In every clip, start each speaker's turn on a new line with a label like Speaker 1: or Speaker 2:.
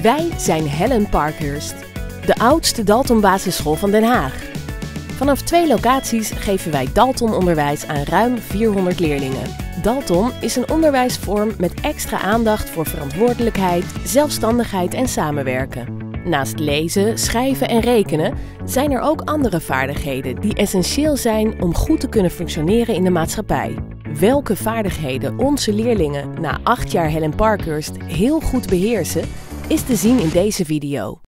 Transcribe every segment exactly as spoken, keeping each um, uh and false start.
Speaker 1: Wij zijn Helen Parkhurst, de oudste Dalton-basisschool van Den Haag. Vanaf twee locaties geven wij Dalton-onderwijs aan ruim vierhonderd leerlingen. Dalton is een onderwijsvorm met extra aandacht voor verantwoordelijkheid, zelfstandigheid en samenwerken. Naast lezen, schrijven en rekenen zijn er ook andere vaardigheden die essentieel zijn om goed te kunnen functioneren in de maatschappij. Welke vaardigheden onze leerlingen na acht jaar Helen Parkhurst heel goed beheersen, is te zien in deze video.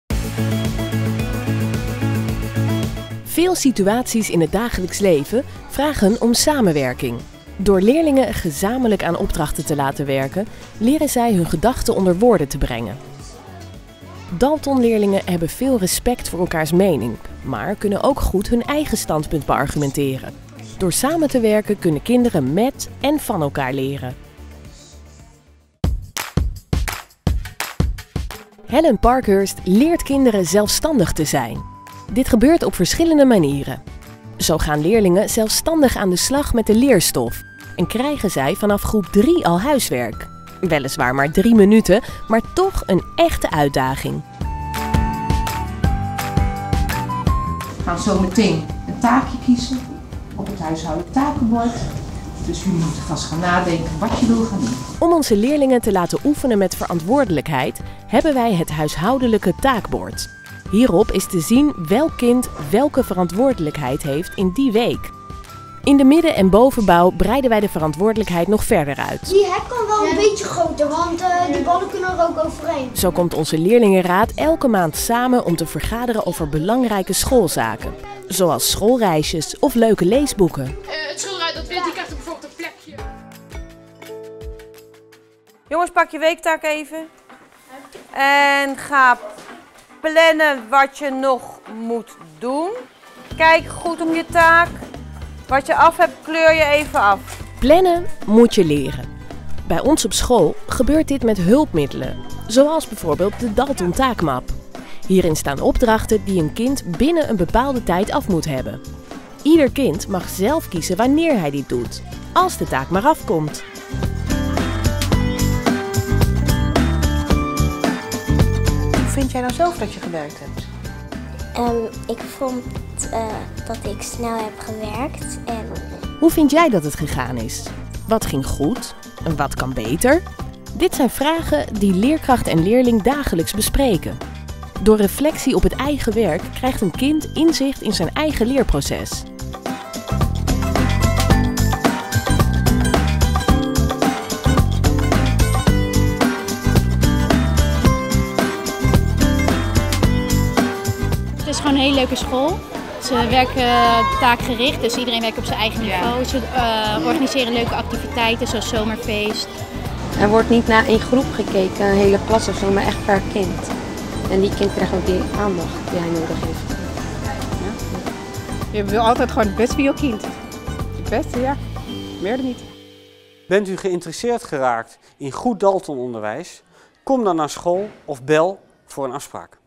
Speaker 1: Veel situaties in het dagelijks leven vragen om samenwerking. Door leerlingen gezamenlijk aan opdrachten te laten werken, leren zij hun gedachten onder woorden te brengen. Dalton-leerlingen hebben veel respect voor elkaars mening, maar kunnen ook goed hun eigen standpunt beargumenteren. Door samen te werken kunnen kinderen met en van elkaar leren. Helen Parkhurst leert kinderen zelfstandig te zijn. Dit gebeurt op verschillende manieren. Zo gaan leerlingen zelfstandig aan de slag met de leerstof en krijgen zij vanaf groep drie al huiswerk. Weliswaar maar drie minuten, maar toch een echte uitdaging.
Speaker 2: We gaan zo meteen een taakje kiezen op het huishoudelijk takenbord. Dus jullie moeten vast gaan nadenken wat je wil gaan doen.
Speaker 1: Om onze leerlingen te laten oefenen met verantwoordelijkheid, hebben wij het huishoudelijke taakbord. Hierop is te zien welk kind welke verantwoordelijkheid heeft in die week. In de midden- en bovenbouw breiden wij de verantwoordelijkheid nog verder uit.
Speaker 3: Die hek kan wel een beetje groter, want uh, die ballen kunnen er ook overheen.
Speaker 1: Zo komt onze leerlingenraad elke maand samen om te vergaderen over belangrijke schoolzaken. Zoals schoolreisjes of leuke leesboeken.
Speaker 4: Uh, het schilderij dat wit, die krijgt bijvoorbeeld een plekje.
Speaker 5: Jongens, pak je weektaak even. En ga plannen wat je nog moet doen. Kijk goed op je taak. Wat je af hebt, kleur je even af.
Speaker 1: Plannen moet je leren. Bij ons op school gebeurt dit met hulpmiddelen, zoals bijvoorbeeld de Dalton taakmap. Hierin staan opdrachten die een kind binnen een bepaalde tijd af moet hebben. Ieder kind mag zelf kiezen wanneer hij dit doet, als de taak maar afkomt.
Speaker 5: Hoe vind jij nou zelf dat je gewerkt hebt?
Speaker 3: Um, ik vond uh, dat ik snel heb gewerkt. En...
Speaker 1: Hoe vind jij dat het gegaan is? Wat ging goed en wat kan beter? Dit zijn vragen die leerkracht en leerling dagelijks bespreken. Door reflectie op het eigen werk krijgt een kind inzicht in zijn eigen leerproces.
Speaker 6: Het is gewoon een hele leuke school. Ze werken taakgericht, dus iedereen werkt op zijn eigen niveau. Ze uh, organiseren leuke activiteiten zoals zomerfeest.
Speaker 7: Er wordt niet naar één groep gekeken, een hele klas of zo, maar echt per kind. En die kind krijgt ook die aandacht die hij nodig heeft.
Speaker 8: Ja. Je wil altijd gewoon het beste voor je kind. Het beste, ja. Meer dan niet.
Speaker 9: Bent u geïnteresseerd geraakt in goed Dalton-onderwijs? Kom dan naar school of bel voor een afspraak.